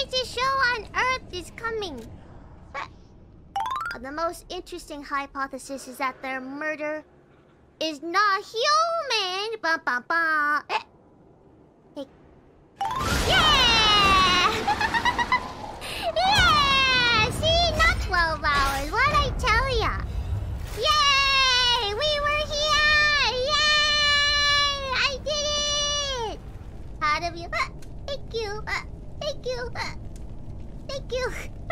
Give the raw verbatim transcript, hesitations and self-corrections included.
craziest show on Earth is coming. The most interesting hypothesis is that their murder is not human. Ba ba ba. Hey. Yeah! Yeah! See, not twelve hours. What'd I tell ya? Yay! We were here! Yay! I did it! Proud of you. Uh, thank you. Uh, thank you. Uh, thank you.